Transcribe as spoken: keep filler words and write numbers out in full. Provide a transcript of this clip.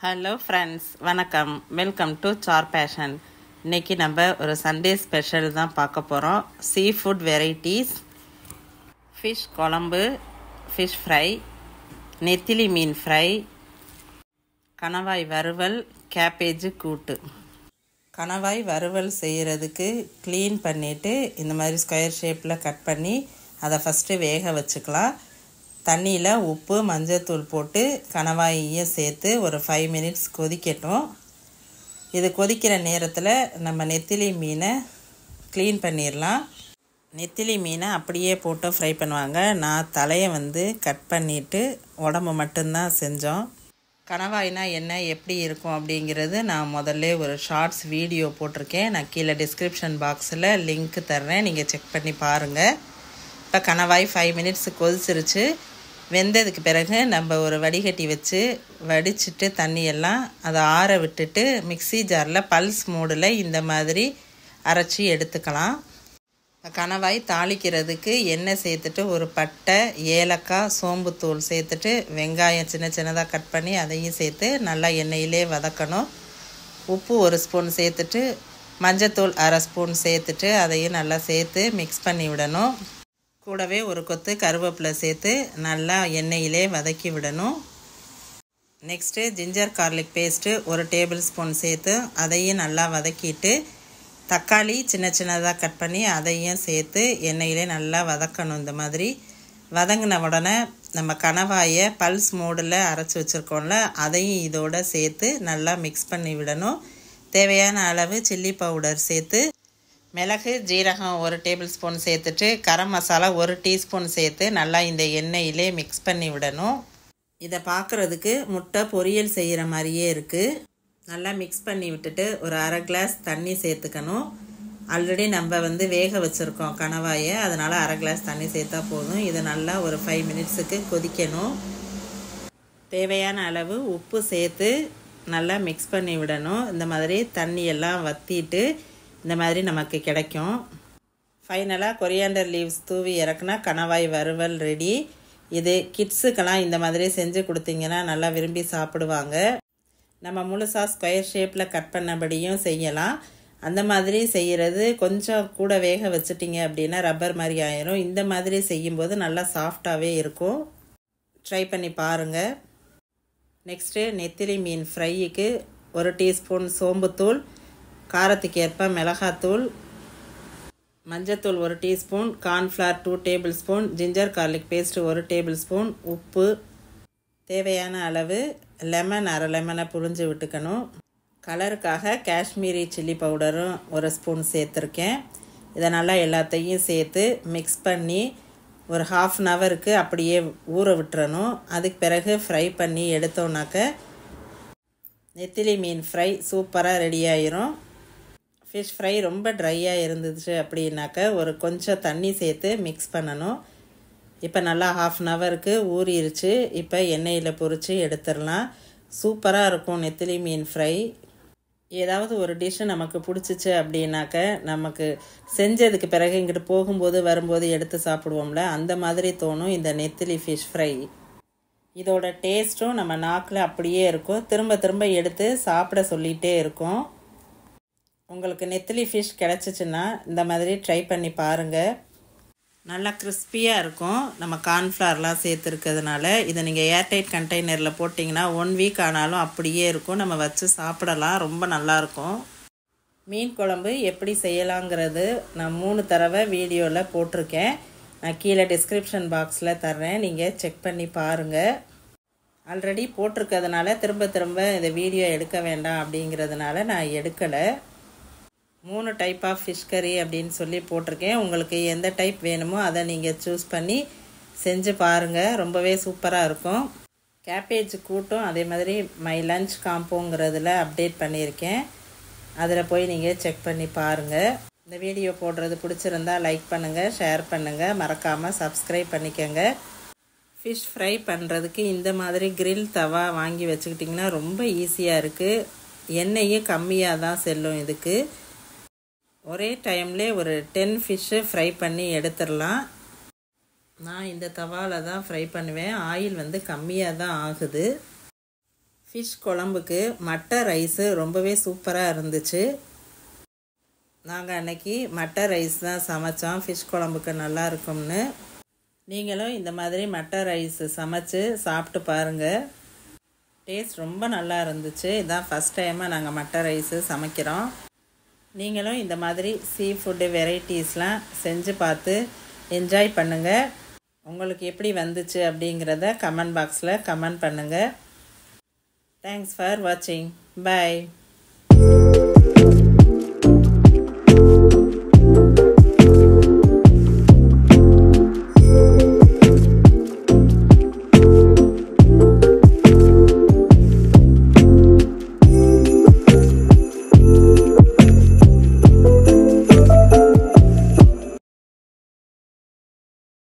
Hello friends, வணக்கம். Welcome to sir fashion. இன்றைக்கி நம்ம ஒரு சண்டே ஸ்பெஷல் தான் பார்க்க போகிறோம். சீ ஃபுட் வெரைட்டிஸ், ஃபிஷ் குழம்பு, ஃபிஷ் ஃப்ரை, நெத்திலி மீன் ஃப்ரை, கணவாய் வறுவல், கேபேஜு கூட்டு. கணவாய் வறுவல் செய்கிறதுக்கு க்ளீன் பண்ணிவிட்டு இந்த மாதிரி ஸ்கொயர் ஷேப்பில் கட் பண்ணி அதை ஃபஸ்ட்டு வேக வச்சுக்கலாம். தண்ணியில் உப்பு மஞ்சத்தூள் போட்டு கணவாயையும் சேர்த்து ஒரு ஃபைவ் மினிட்ஸ் கொதிக்கட்டும். இது கொதிக்கிற நேரத்தில் நம்ம நெத்திலி மீனை க்ளீன் பண்ணிடலாம். நெத்திலி மீனை அப்படியே போட்டு ஃப்ரை பண்ணுவாங்க. நான் தலையை வந்து கட் பண்ணிவிட்டு உடம்பு மட்டும்தான் செஞ்சோம். கணவாய்னா என்ன, எப்படி இருக்கும் அப்படிங்கிறது நான் முதல்ல ஒரு ஷார்ட்ஸ் வீடியோ போட்டிருக்கேன். நான் கீழே டிஸ்கிரிப்ஷன் பாக்ஸில் லிங்க் தர்றேன், நீங்கள் செக் பண்ணி பாருங்கள். இப்போ கணவாய் ஃபைவ் மினிட்ஸ் கொதிச்சிருச்சு. வெந்ததுக்கு பிறகு நம்ம ஒரு வடிகட்டி வச்சு வடிச்சிட்டு தண்ணியெல்லாம் அதை ஆற விட்டுட்டு மிக்சி ஜாரில் பல்ஸ் மூடில் இந்த மாதிரி அரைச்சி எடுத்துக்கலாம். கணவாய் தாளிக்கிறதுக்கு எண்ணெய் சேர்த்துட்டு ஒரு பட்டை, ஏலக்காய், சோம்புத்தூள் சேர்த்துட்டு வெங்காயம் சின்ன சின்னதாக கட் பண்ணி அதையும் சேர்த்து நல்லா எண்ணெயிலே வதக்கணும். உப்பு ஒரு ஸ்பூன் சேர்த்துட்டு மஞ்சத்தூள் அரை ஸ்பூன் சேர்த்துட்டு அதையும் நல்லா சேர்த்து மிக்ஸ் பண்ணி விடணும். கூடவே ஒரு கொத்து கருவேப்பிலை சேர்த்து நல்லா எண்ணெயிலே வதக்கி விடணும். நெக்ஸ்ட்டு ஜிஞ்சர் கார்லிக் பேஸ்ட்டு ஒரு டேபிள் ஸ்பூன் சேர்த்து அதையும் நல்லா வதக்கிட்டு தக்காளி சின்ன சின்னதாக கட் பண்ணி அதையும் சேர்த்து எண்ணெயிலே நல்லா வதக்கணும். இந்த மாதிரி வதங்கின உடனே நம்ம கணவாயை பல்ஸ் மோடில் அரைச்சி வச்சுருக்கோம்ல, அதையும் இதோடு சேர்த்து நல்லா மிக்ஸ் பண்ணி விடணும். தேவையான அளவு சில்லி பவுடர் சேர்த்து மிளகு ஜீரகம் ஒரு டேபிள் ஸ்பூன் சேர்த்துட்டு கரம் மசாலா ஒரு டீஸ்பூன் சேர்த்து நல்லா இந்த எண்ணெயிலே மிக்ஸ் பண்ணி விடணும். இதை பார்க்குறதுக்கு முட்டை பொரியல் செய்கிற மாதிரியே இருக்குது. நல்லா மிக்ஸ் பண்ணி விட்டுட்டு ஒரு அரை கிளாஸ் தண்ணி சேர்த்துக்கணும். ஆல்ரெடி நம்ம வந்து வேக வச்சுருக்கோம் கணவாயை, அதனால் அரை கிளாஸ் தண்ணி சேர்த்தா போதும். இதை நல்லா ஒரு ஃபைவ் மினிட்ஸுக்கு கொதிக்கணும். தேவையான அளவு உப்பு சேர்த்து நல்லா மிக்ஸ் பண்ணி விடணும். இந்த மாதிரி தண்ணியெல்லாம் வற்றிட்டு இந்த மாதிரி நமக்கு கிடைக்கும். ஃபைனலாக கொரியாண்டர் லீவ்ஸ் தூவி இறக்குனா கணவாய் வறுவல் ரெடி. இது கிட்ஸுக்கெல்லாம் இந்த மாதிரி செஞ்சு கொடுத்தீங்கன்னா நல்லா விரும்பி சாப்பிடுவாங்க. நம்ம முழுசாக ஸ்கொயர் ஷேப்பில் கட் பண்ணபடியும் செய்யலாம். அந்த மாதிரி செய்கிறது கொஞ்சம் கூட வேக வச்சுட்டிங்க அப்படின்னா ரப்பர் மாதிரி ஆயிரும். இந்த மாதிரி செய்யும்போது நல்லா சாஃப்டாகவே இருக்கும். ட்ரை பண்ணி பாருங்கள். நெக்ஸ்ட்டு நெத்திலி மீன் ஃப்ரைக்கு ஒரு டீஸ்பூன் சோம்புத்தூள், காரத்துக்கு ஏற்ப மிளகாத்தூள், மஞ்சத்தூள் ஒரு teaspoon, cornflour two tablespoon, ginger garlic paste ஒரு டேபிள் ஸ்பூன், உப்பு, தேவையான அளவு லெமன் அரை லெமனை புழிஞ்சு விட்டுக்கணும். கலருக்காக காஷ்மீரி சில்லி பவுடரும் ஒரு ஸ்பூன் சேர்த்துருக்கேன். இதை நல்லா எல்லாத்தையும் சேர்த்து மிக்ஸ் பண்ணி ஒரு ஹாஃப் அன் ஹவருக்கு அப்படியே ஊற விட்டுறணும். அதுக்கு பிறகு ஃப்ரை பண்ணி எடுத்தோன்னாக்க நெத்திலி மீன் ஃப்ரை சூப்பராக ரெடி ஆயிரும். ஃபிஷ் ஃப்ரை ரொம்ப ட்ரையாக இருந்துச்சு அப்படின்னாக்க ஒரு கொஞ்சம் தண்ணி சேர்த்து மிக்ஸ் பண்ணணும். இப்போ நல்லா ஹாஃப் அன் ஹவருக்கு ஊறிடுச்சு. இப்போ எண்ணெயில் பொரித்து எடுத்துடலாம். சூப்பராக இருக்கும் நெத்திலி மீன் ஃப்ரை. ஏதாவது ஒரு டிஷ்ஷு நமக்கு பிடிச்சிச்சு அப்படின்னாக்க நமக்கு செஞ்சதுக்கு பிறகு இங்கிட்டு போகும்போது வரும்போது எடுத்து சாப்பிடுவோம்ல, அந்த மாதிரி தோணும் இந்த நெத்திலி ஃபிஷ் ஃப்ரை. இதோட டேஸ்ட்டும் நம்ம நாக்கில் அப்படியே இருக்கும். திரும்ப திரும்ப எடுத்து சாப்பிட சொல்லிகிட்டே இருக்கும். உங்களுக்கு நெத்திலி ஃபிஷ் கிடச்சிச்சின்னா இந்த மாதிரி ட்ரை பண்ணி பாருங்கள். நல்லா கிறிஸ்பியாக இருக்கும். நம்ம கார்ன்ஃப்ளவர்லாம் சேர்த்துருக்கிறதுனால இதை நீங்கள் ஏர்டைட் கண்டெய்னரில் போட்டிங்கன்னா ஒன் வீக் ஆனாலும் அப்படியே இருக்கும். நம்ம வச்சு சாப்பிடலாம். ரொம்ப நல்லாயிருக்கும். மீன் குழம்பு எப்படி செய்யலாங்கிறது நான் மூணு தடவை வீடியோவில் போட்டிருக்கேன். நான் கீழே டிஸ்கிரிப்ஷன் பாக்ஸில் தர்றேன், நீங்கள் செக் பண்ணி பாருங்கள். ஆல்ரெடி போட்டிருக்கிறதுனால திரும்ப திரும்ப இந்த வீடியோ எடுக்க வேண்டாம் அப்படிங்கிறதுனால நான் எடுக்கலை. மூணு டைப் ஆஃப் ஃபிஷ் கறி அப்படின்னு சொல்லி போட்டிருக்கேன். உங்களுக்கு எந்த டைப் வேணுமோ அதை நீங்கள் சூஸ் பண்ணி செஞ்சு பாருங்கள். ரொம்பவே சூப்பராக இருக்கும். கேபேஜ் கூட்டும் அதே மாதிரி மை லஞ்ச் காம்போங்கிறதுல அப்டேட் பண்ணியிருக்கேன். அதில் போய் நீங்கள் செக் பண்ணி பாருங்கள். இந்த வீடியோ போடுறது பிடிச்சிருந்தா லைக் பண்ணுங்கள், ஷேர் பண்ணுங்கள், மறக்காமல் சப்ஸ்கிரைப் பண்ணிக்கோங்க. ஃபிஷ் ஃப்ரை பண்ணுறதுக்கு இந்த மாதிரி கிரில் தவா வாங்கி வச்சுக்கிட்டிங்கன்னா ரொம்ப ஈஸியாக இருக்குது. எண்ணெயும் கம்மியாக தான் செல்லும். இதுக்கு ஒரே டைம்லேயே ஒரு டென் ஃபிஷ்ஷு ஃப்ரை பண்ணி எடுத்துடலாம். நான் இந்த தவாவில் தான் ஃப்ரை பண்ணுவேன். ஆயில் வந்து கம்மியாக தான் ஆகுது. ஃபிஷ் குழம்புக்கு மட்டை ரைஸு ரொம்பவே சூப்பராக இருந்துச்சு. நாங்கள் அன்றைக்கி மட்டை ரைஸ் தான் சமைச்சோம் ஃபிஷ் குழம்புக்கு நல்லா இருக்கும்னு. நீங்களும் இந்த மாதிரி மட்டை ரைஸ் சமைச்சு சாப்பிட்டு பாருங்கள். டேஸ்ட் ரொம்ப நல்லா இருந்துச்சு. இதான் ஃபஸ்ட் டைமாக நாங்கள் மட்டை ரைஸு சமைக்கிறோம். நீங்களும் இந்த மாதிரி சீ ஃபுட்டு வெரைட்டிஸ்லாம் செஞ்சு பார்த்து என்ஜாய் பண்ணுங்கள். உங்களுக்கு எப்படி வந்துச்சு அப்படிங்கிறத கமெண்ட் பாக்ஸில் கமெண்ட் பண்ணுங்கள். தேங்க்ஸ் ஃபார் வாட்சிங். பாய்.